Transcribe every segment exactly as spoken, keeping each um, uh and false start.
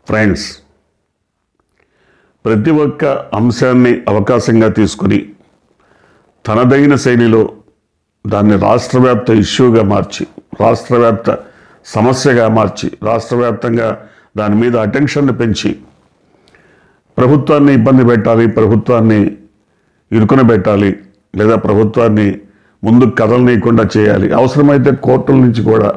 Friends, ప్రతి ఒక్క అంశాన్ని అవకాశంగా తీసుకుని తనదైన శైలిలో దాన్ని రాష్ట్రవ్యాప్త ఇష్యూగా మార్చి, రాష్ట్రవ్యాప్త సమస్యగా మార్చి, రాష్ట్రవ్యాప్తంగా దాని మీద అటెన్షన్ని పెంచి ప్రభుత్వాన్ని ఇబ్బంది పెట్టాలి, ప్రభుత్వాన్ని ఇరుకున పెట్టాలి, లేదా ప్రభుత్వాన్ని ముందుకు కదలనీయకుండా చేయాలి. అవసరమైతే కోర్టుల నుంచి కూడా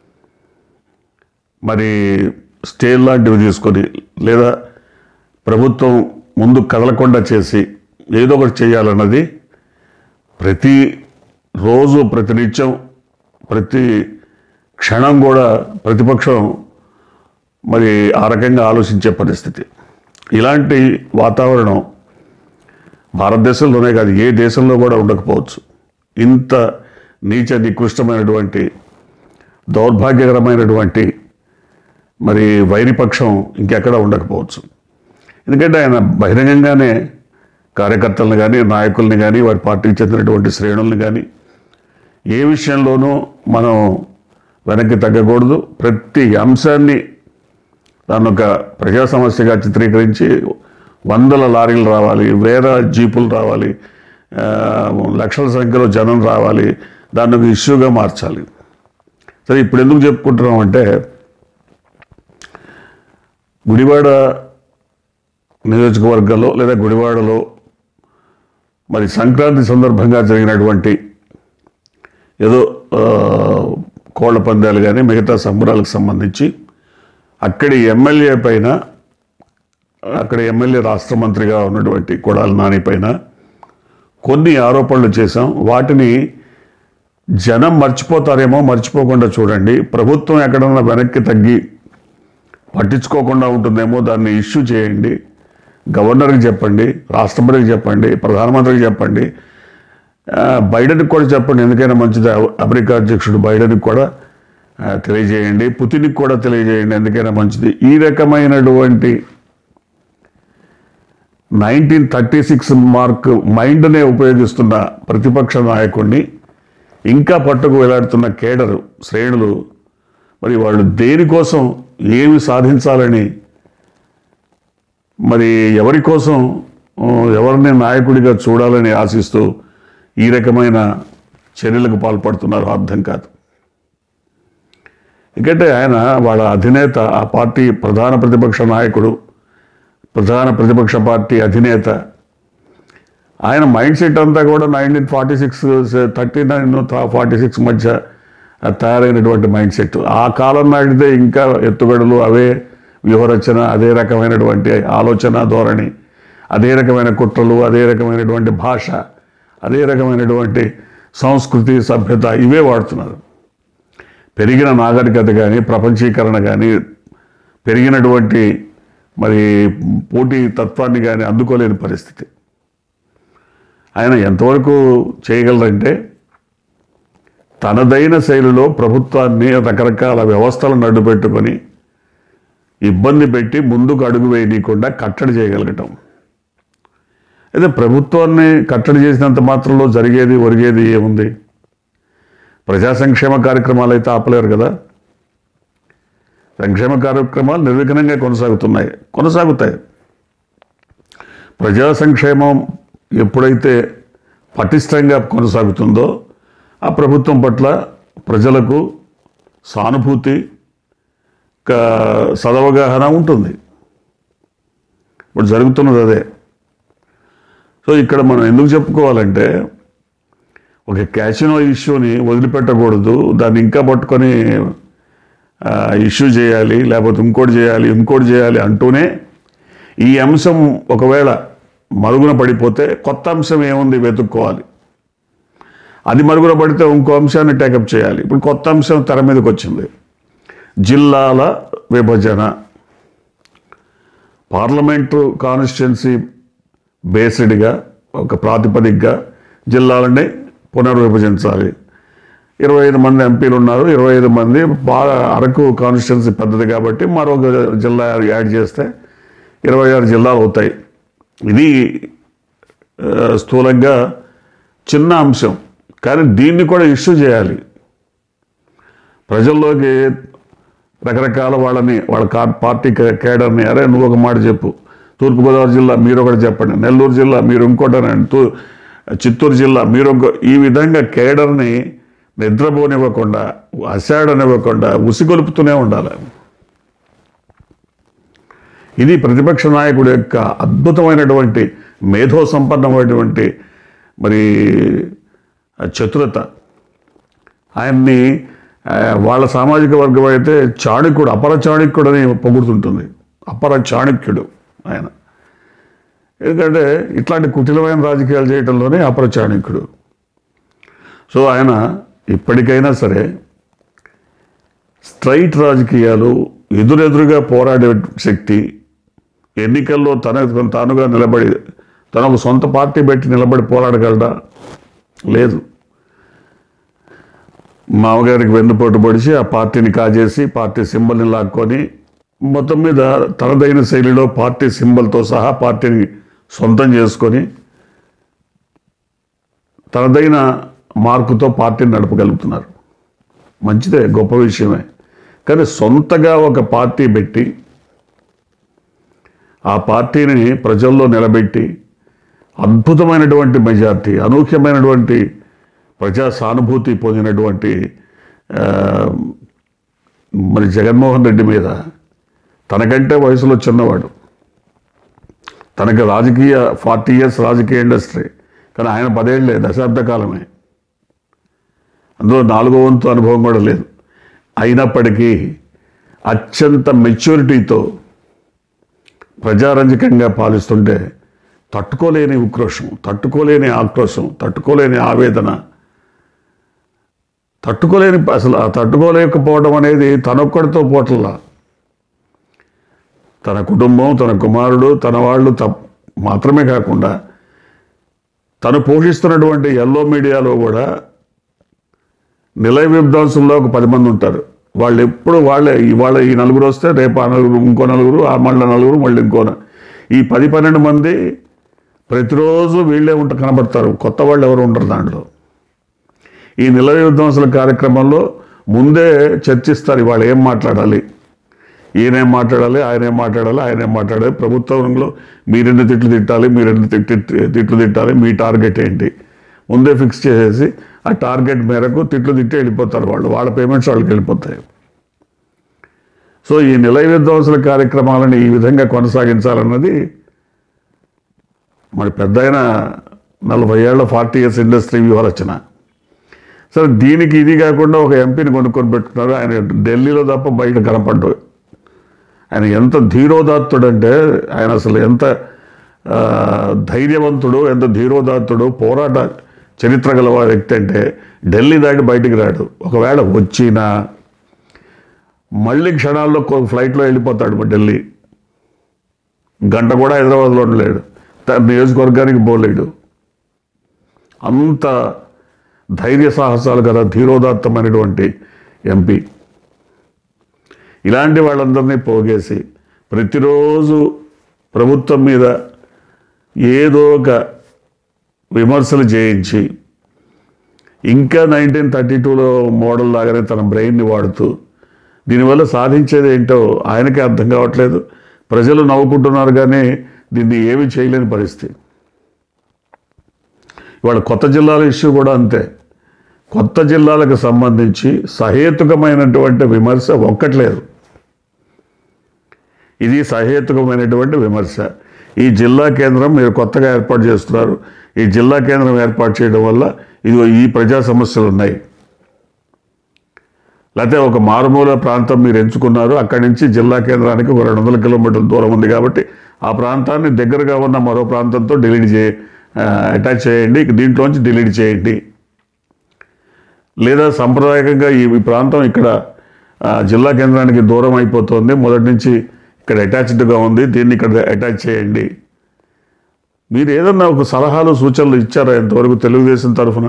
మరి స్టే లాంటివి తీసుకొని, లేదా ప్రభుత్వం ముందు కదలకుండా చేసి ఏదో ఒకటి చేయాలన్నది ప్రతి రోజు, ప్రతినిత్యం, ప్రతి క్షణం కూడా ప్రతిపక్షం మరి ఆ రకంగా ఆలోచించే పరిస్థితి. ఇలాంటి వాతావరణం భారతదేశంలోనే కాదు, ఏ దేశంలో కూడా ఉండకపోవచ్చు. ఇంత నీచ నికృష్టమైనటువంటి, దౌర్భాగ్యకరమైనటువంటి మరి వైరిపక్షం ఇంకెక్కడ ఉండకపోవచ్చు. ఎందుకంటే ఆయన బహిరంగంగానే కార్యకర్తలను కానీ, నాయకుల్ని కానీ, వారి పార్టీకి చెందినటువంటి శ్రేణుల్ని కానీ ఏ విషయంలోనూ మనం వెనక్కి తగ్గకూడదు. ప్రతి అంశాన్ని దాన్ని ఒక ప్రజా సమస్యగా చిత్రీకరించి వందల లారీలు రావాలి, వేల జీపులు రావాలి, లక్షల సంఖ్యలో జనం రావాలి, దాన్ని ఒక ఇష్యూగా మార్చాలి. సరే, ఇప్పుడు ఎందుకు చెప్పుకుంటున్నాం అంటే, గుడివాడ నియోజకవర్గంలో లేదా గుడివాడలో మరి సంక్రాంతి సందర్భంగా జరిగినటువంటి ఏదో కోళ్ల పందాలు కానీ మిగతా సంబరాలకు సంబంధించి అక్కడి ఎమ్మెల్యే పైన, అక్కడ ఎమ్మెల్యే రాష్ట్ర మంత్రిగా ఉన్నటువంటి కొడాలి నాని పైన కొన్ని ఆరోపణలు చేశాం. వాటిని జనం మర్చిపోతారేమో, మర్చిపోకుండా చూడండి. ప్రభుత్వం ఎక్కడన్నా వెనక్కి తగ్గి పట్టించుకోకుండా ఉంటుందేమో, దాన్ని ఇష్యూ చేయండి. గవర్నర్కి చెప్పండి, రాష్ట్రపతికి చెప్పండి, ప్రధానమంత్రికి చెప్పండి, బైడెన్కి కూడా చెప్పండి. ఎందుకైనా మంచిది, అమెరికా అధ్యక్షుడు బైడెన్కి కూడా తెలియజేయండి, పుతిన్కి కూడా తెలియజేయండి, ఎందుకైనా మంచిది. ఈ రకమైనటువంటి నైన్టీన్ థర్టీ సిక్స్ మార్క్ మైండ్నే ఉపయోగిస్తున్న ప్రతిపక్ష నాయకుడిని ఇంకా పట్టుకు వేలాడుతున్న కేడరు శ్రేణులు మరి వాళ్ళు దేనికోసం, ఏమి సాధించాలని, మరి ఎవరి కోసం, ఎవరిని నాయకుడిగా చూడాలని ఆశిస్తూ ఈ రకమైన చర్యలకు పాల్పడుతున్నారో అర్థం కాదు. ఎందుకంటే ఆయన వాళ్ళ అధినేత, ఆ పార్టీ ప్రధాన ప్రతిపక్ష నాయకుడు, ప్రధాన ప్రతిపక్ష పార్టీ అధినేత, ఆయన మైండ్ సెట్ అంతా కూడా nineteen forty six thirty nine forty six మధ్య తయారైనటువంటి మైండ్ సెట్. ఆ కాలం నాటితే ఇంకా ఎత్తుగడలు, అవే వ్యూహరచన, అదే రకమైనటువంటి ఆలోచన ధోరణి, అదే రకమైన కుట్రలు, అదే రకమైనటువంటి భాష, అదే రకమైనటువంటి సంస్కృతి, సభ్యత, ఇవే వాడుతున్నారు. పెరిగిన నాగరికత కానీ, ప్రపంచీకరణ కానీ, పెరిగినటువంటి మరి పోటీ తత్వాన్ని కానీ అందుకోలేని పరిస్థితి. ఆయన ఎంతవరకు చేయగలరంటే, తనదైన శైలిలో ప్రభుత్వాన్ని రకరకాల వ్యవస్థలను అడ్డుపెట్టుకొని ఇబ్బంది పెట్టి ముందుకు అడుగు వేయనీయకుండా కట్టడి చేయగలగటం. అయితే ప్రభుత్వాన్ని కట్టడి చేసినంత మాత్రంలో జరిగేది ఒరిగేది ఏముంది? ప్రజా సంక్షేమ కార్యక్రమాలు అయితే ఆపలేరు కదా. సంక్షేమ కార్యక్రమాలు నిర్విఘ్నంగా కొనసాగుతున్నాయి, కొనసాగుతాయి. ప్రజా సంక్షేమం ఎప్పుడైతే పటిష్టంగా కొనసాగుతుందో ఆ ప్రభుత్వం పట్ల ప్రజలకు సానుభూతి, సదవగాహన ఉంటుంది. ఇప్పుడు జరుగుతున్నది అదే. సో ఇక్కడ మనం ఎందుకు చెప్పుకోవాలంటే, ఒక క్యాసినో ఇష్యూని వదిలిపెట్టకూడదు, దాన్ని ఇంకా పట్టుకొని ఇష్యూ చేయాలి, లేకపోతే ఇంకోటి చేయాలి, ఇంకోటి చేయాలి అంటూనే ఈ అంశం ఒకవేళ మరుగున పడిపోతే కొత్త అంశం ఏముంది వెతుక్కోవాలి. అది మరుగున పడితే ఇంకో అంశాన్ని టేకప్ చేయాలి. ఇప్పుడు కొత్త అంశం తెర మీదకి వచ్చింది, జిల్లాల విభజన. పార్లమెంటు కాన్స్టిట్యున్సీ బేస్డ్గా ఒక ప్రాతిపదికగా జిల్లాలని పునర్విభజించాలి. ఇరవై ఐదు మంది ఎంపీలు ఉన్నారు, ఇరవై ఐదు మంది బాగా, అరకు కాన్స్టిట్యున్సీ పెద్దది కాబట్టి మరొక జిల్లా యాడ్ చేస్తే ఇరవై ఆరు జిల్లాలు అవుతాయి. ఇది స్థూలంగా చిన్న అంశం, కానీ దీన్ని కూడా ఇష్యూ చేయాలి. ప్రజల్లోకి రకరకాల వాళ్ళని వాళ్ళ పార్టీ కేడర్ని, అరే నువ్వు ఒక మాట చెప్పు, తూర్పుగోదావరి జిల్లా మీరు ఒకటి చెప్పండి, నెల్లూరు జిల్లా మీరు ఇంకోటనండి, తూ చిత్తూరు జిల్లా మీరు ఇంకో, ఈ విధంగా కేడర్ని నిద్రపోనివ్వకుండా, అశాడనివ్వకుండా ఉసిగొలుపుతూనే ఉండాలి. ఇది ప్రతిపక్ష నాయకుడి యొక్క అద్భుతమైనటువంటి మేధో సంపన్నమైనటువంటి మరి చతురత. ఆయన్ని వాళ్ళ సామాజిక వర్గం అయితే చాణక్యుడు, అపర చాణక్యుడు అని పొగుడుతుంటుంది. అపర చాణక్యుడు ఆయన. ఎందుకంటే ఇట్లాంటి కుటిలమైన రాజకీయాలు చేయడంలోనే అపర చాణక్యుడు. సో ఆయన ఇప్పటికైనా సరే స్ట్రైట్ రాజకీయాలు, ఎదురెదురుగా పోరాడే శక్తి, ఎన్నికల్లో తన తానుగా నిలబడి తనకు సొంత పార్టీ పెట్టి నిలబడి పోరాడగలడా? లేదు. మామగారికి వెన్నుపోటు పొడిచి ఆ పార్టీని కాజేసి పార్టీ సింబల్ని లాక్కొని మొత్తం మీద తనదైన శైలిలో పార్టీ సింబల్తో సహా పార్టీని సొంతం చేసుకొని తనదైన మార్కుతో పార్టీని నడపగలుగుతున్నారు. మంచిదే, గొప్ప విషయమే. కానీ సొంతగా ఒక పార్టీ పెట్టి ఆ పార్టీని ప్రజల్లో నిలబెట్టి అద్భుతమైనటువంటి మెజార్టీ, అనూహ్యమైనటువంటి ప్రజా సానుభూతి పొందినటువంటి మరి జగన్మోహన్ రెడ్డి మీద, తనకంటే వయసులో చిన్నవాడు, తనకి రాజకీయ ఫార్టీ ఇయర్స్ రాజకీయ ఇండస్ట్రీ, కానీ ఆయన పదేళ్లే, దశాబ్ద కాలమే, అందులో నాలుగో వంతు అనుభవం కూడా లేదు. అయినప్పటికీ అత్యంత మెచ్యూరిటీతో ప్రజారంజకంగా పాలిస్తుంటే తట్టుకోలేని ఉక్రోషం, తట్టుకోలేని ఆక్రోశం, తట్టుకోలేని ఆవేదన, తట్టుకోలేని అసలు తట్టుకోలేకపోవడం అనేది తనొక్కడితో పోటల్లా, తన కుటుంబం, తన కుమారుడు, తన వాళ్ళు తప్ మాత్రమే కాకుండా తను పోషిస్తున్నటువంటి ఎల్లో మీడియాలో కూడా నిలయ విద్వాంసుల్లో ఒక పది మంది ఉంటారు. వాళ్ళు ఎప్పుడు వాళ్ళే, ఇవాళ ఈ నలుగురు వస్తే రేపు ఆ నలుగురు, ఇంకో నలుగురు, ఆ మళ్ళీ నలుగురు, మళ్ళీ ఇంకోన, ఈ పది పన్నెండు మంది ప్రతిరోజు వీళ్ళే ఉంట కనబడతారు. కొత్త వాళ్ళు ఎవరు ఉండరు దాంట్లో. ఈ నిలయ విద్వాంసుల కార్యక్రమంలో ముందే చర్చిస్తారు, ఇవాళ ఏం మాట్లాడాలి, ఈయనేం మాట్లాడాలి, ఆయనేం మాట్లాడాలి, ఆయనేం మాట్లాడాలి, ప్రభుత్వంలో మీరెన్ని తిట్లు తిట్టాలి, మీరెన్ని తిట్టి తిట్లు తిట్టాలి, మీ టార్గెట్ ఏంటి ముందే ఫిక్స్ చేసేసి ఆ టార్గెట్ మేరకు తిట్లు తిట్టి వెళ్ళిపోతారు వాళ్ళు, వాళ్ళ పేమెంట్స్ వాళ్ళకి వెళ్ళిపోతాయి. సో ఈ నిలయ విద్వాంసుల కార్యక్రమాలను ఈ విధంగా కొనసాగించాలన్నది మరి పెద్ద అయిన నలభై ఏళ్ల ఫార్టీ ఇయర్స్ ఇండస్ట్రీ వ్యూహరచన. సరే, దీనికి ఇది కాకుండా ఒక ఎంపీని కొనుక్కొని పెట్టుకున్నారు. ఆయన ఢిల్లీలో తప్ప బయట కనపడ్డు. ఆయన ఎంత ధీరోదాత్తుడు అంటే, ఆయన అసలు ఎంత ధైర్యవంతుడు, ఎంత ధీరోదాత్తుడు, పోరాట చరిత్ర గల వ్యక్తి అంటే ఢిల్లీ దాటి బయటికి రాడు. ఒకవేళ వచ్చినా మళ్ళీ క్షణాల్లో ఫ్లైట్లో వెళ్ళిపోతాడు ఢిల్లీ. గంట కూడా హైదరాబాద్లో ఉండలేడు, తన నియోజకవర్గానికి పోలేడు. అంత ధైర్య సాహసాలు కదా ధీరోదాత్తమైనటువంటి ఎంపీ. ఇలాంటి వాళ్ళందరినీ పోగేసి ప్రతిరోజు ప్రభుత్వం మీద ఏదో ఒక విమర్శలు చేయించి ఇంకా నైన్టీన్ థర్టీ టూలో మోడల్ లాగానే తన బ్రెయిన్ని వాడుతూ దీనివల్ల సాధించేది ఏంటో ఆయనకే అర్థం కావట్లేదు. ప్రజలు నవ్వుకుంటున్నారు కానీ దీన్ని ఏమీ చేయలేని పరిస్థితి. ఇవాళ కొత్త జిల్లాల ఇష్యూ కూడా అంతే. కొత్త జిల్లాలకు సంబంధించి సహేతుకమైనటువంటి విమర్శ ఒక్కట్లేదు. ఇది సహేతుకమైనటువంటి విమర్శ. ఈ జిల్లా కేంద్రం మీరు కొత్తగా ఏర్పాటు చేస్తున్నారు, ఈ జిల్లా కేంద్రం ఏర్పాటు చేయడం వల్ల ఇది ఈ ప్రజా సమస్యలు ఉన్నాయి. లేకపోతే ఒక మారుమూల ప్రాంతం మీరు ఎంచుకున్నారు, అక్కడి నుంచి జిల్లా కేంద్రానికి ఒక రెండు వందల కిలోమీటర్ల దూరం ఉంది కాబట్టి ఆ ప్రాంతాన్ని దగ్గరగా ఉన్న మరో ప్రాంతంతో డిలీట్ చే అటాచ్ చేయండి, దీంట్లోంచి డిలీట్ చేయండి. లేదా సాంప్రదాయకంగా ఈ ప్రాంతం ఇక్కడ జిల్లా కేంద్రానికి దూరం అయిపోతుంది, మొదటి నుంచి ఇక్కడ అటాచ్డ్గా ఉంది, దీన్ని ఇక్కడ అటాచ్ చేయండి. మీరు ఏదన్నా ఒక సలహాలు సూచనలు ఇచ్చారా ఎంతవరకు తెలుగుదేశం తరఫున?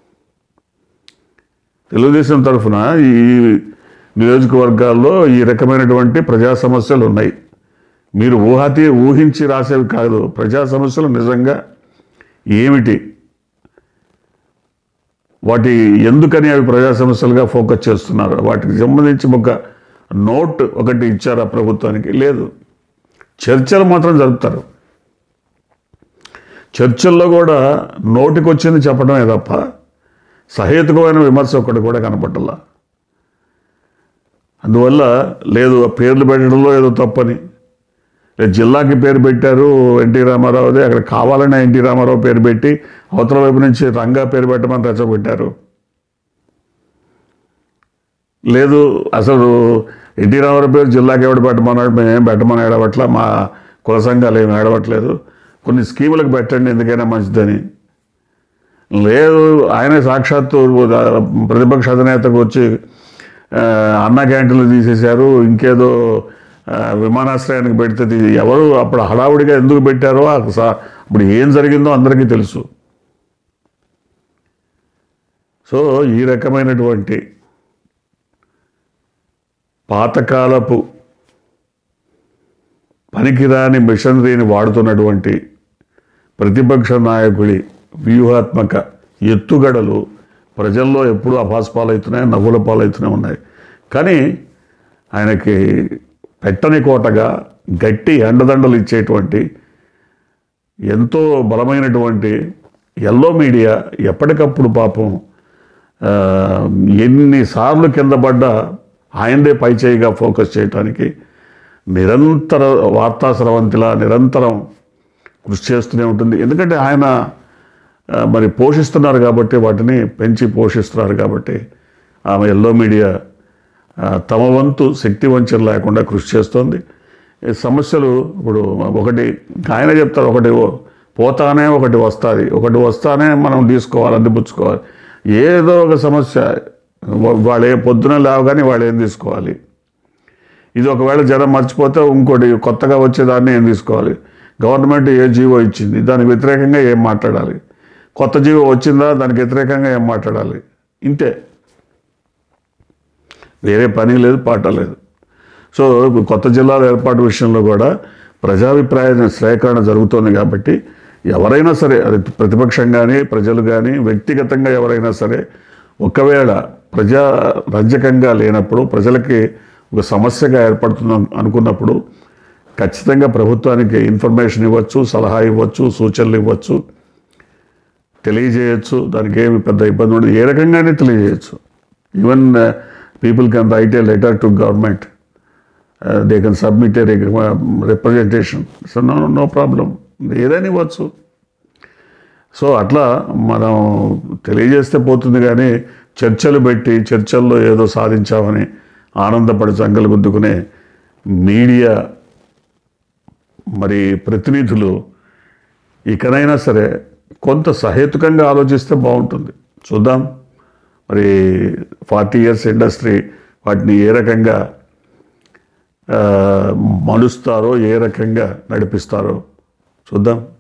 తెలుగుదేశం తరఫున ఈ నియోజకవర్గాల్లో ఈ రకమైనటువంటి ప్రజా సమస్యలు ఉన్నాయి. మీరు ఊహాతి ఊహించి రాసేవి కాదు. ప్రజా సమస్యలు నిజంగా ఏమిటి, వాటి ఎందుకని అవి ప్రజా సమస్యలుగా ఫోకస్ చేస్తున్నారు, వాటికి సంబంధించి ఒక నోట్ ఒకటి ఇచ్చారా ప్రభుత్వానికి? లేదు. చర్చలు మాత్రం జరుపుతారు. చర్చల్లో కూడా నోటికి వచ్చింది చెప్పడమే తప్ప సహేతుకమైన విమర్శ ఒక్కటి కూడా కనపడాల. అందువల్ల లేదు పేర్లు పెట్టడంలో ఏదో తప్పని, లేదు జిల్లాకి పేరు పెట్టారు ఎన్టీ రామారావుదే, అక్కడ కావాలనే ఎన్టీ రామారావు పేరు పెట్టి అవతల వైపు నుంచి రంగా పేరు పెట్టమని రెచ్చగొట్టారు. లేదు అసలు ఎన్టీ రామారావు పేరు జిల్లాకి ఎవడు పెట్టమన్నాడు, మేమేం పెట్టమని ఏడవట్ల, మా కుల సంఘాలు ఏమి ఏడవట్లేదు, కొన్ని స్కీములకు పెట్టండి ఎందుకైనా మంచిదని. లేదు ఆయన సాక్షాత్తు ప్రతిపక్ష అధినేతకు వచ్చి అన్న క్యాంటీన్లు తీసేశారు, ఇంకేదో విమానాశ్రయానికి పెడితే ఎవరు అప్పుడు హడావుడిగా ఎందుకు పెట్టారో అప్పుడు ఏం జరిగిందో అందరికీ తెలుసు. సో ఈ రకమైనటువంటి పాతకాలపు పనికిరాని మిషనరీని వాడుతున్నటువంటి ప్రతిపక్ష నాయకుడి వ్యూహాత్మక ఎత్తుగడలు ప్రజల్లో ఎప్పుడూ అభాస్పాలవుతున్నాయి, నవ్వుల పాలవుతూనే ఉన్నాయి. కానీ ఆయనకి పెట్టని కోటగా గట్టి అండదండలు ఇచ్చేటువంటి ఎంతో బలమైనటువంటి ఎల్లో మీడియా ఎప్పటికప్పుడు పాపం ఎన్నిసార్లు కింద పడ్డా ఆయనదే పైచేయిగా ఫోకస్ చేయడానికి నిరంతర వార్తా స్రవంతిలా నిరంతరం కృషి చేస్తూనే ఉంటుంది. ఎందుకంటే ఆయన మరి పోషిస్తున్నారు కాబట్టి, వాటిని పెంచి పోషిస్తున్నారు కాబట్టి ఆమె ఎల్లో మీడియా తమ వంతు శక్తి వంచన లేకుండా కృషి చేస్తోంది. సమస్యలు ఇప్పుడు ఒకటి ఆయన చెప్తారు, ఒకటి పోతానే ఒకటి వస్తుంది, ఒకటి వస్తానే మనం తీసుకోవాలి, అందిపుచ్చుకోవాలి. ఏదో ఒక సమస్య వాళ్ళు ఏ పొద్దున లేవగానే వాళ్ళు ఏం తీసుకోవాలి, ఇది ఒకవేళ జనం మర్చిపోతే ఇంకోటి కొత్తగా వచ్చేదాన్ని ఏం తీసుకోవాలి, గవర్నమెంట్ ఏ జీవో ఇచ్చింది దానికి వ్యతిరేకంగా ఏం మాట్లాడాలి, కొత్త జీవో వచ్చిందా దానికి వ్యతిరేకంగా ఏం మాట్లాడాలి, ఇంతే, వేరే పని లేదు పాట లేదు. సో కొత్త జిల్లాల ఏర్పాటు విషయంలో కూడా ప్రజాభిప్రాయ సేకరణ జరుగుతోంది కాబట్టి ఎవరైనా సరే, అది ప్రతిపక్షం కానీ ప్రజలు కానీ వ్యక్తిగతంగా ఎవరైనా సరే, ఒకవేళ ప్రజా రంజకంగా లేనప్పుడు ప్రజలకి ఒక సమస్యగా ఏర్పడుతుంది అనుకున్నప్పుడు ఖచ్చితంగా ప్రభుత్వానికి ఇన్ఫర్మేషన్ ఇవ్వచ్చు, సలహా ఇవ్వచ్చు, సూచనలు ఇవ్వచ్చు, తెలియజేయచ్చు. దానికి ఏమి పెద్ద ఇబ్బంది ఉండదు, ఏ రకంగానే తెలియజేయచ్చు. Even people can write a letter to government, they can submit a representation, so no no problem, ఏదైనా ఇవ్వచ్చు. సో అట్లా మనం తెలియజేస్తే పోతుంది. కానీ చర్చలు పెట్టి చర్చల్లో ఏదో సాధించామని ఆనందపడి సంకలు గుద్దుకునే మీడియా మరి ప్రతినిధులు ఇకనైనా సరే కొంత సహేతుకంగా ఆలోచిస్తే బాగుంటుంది. చూద్దాం మరి ఫార్టీ ఇయర్స్ ఇండస్ట్రీ వాటిని ఏ రకంగా మలుస్తారో, ఏ రకంగా నడిపిస్తారో చూద్దాం.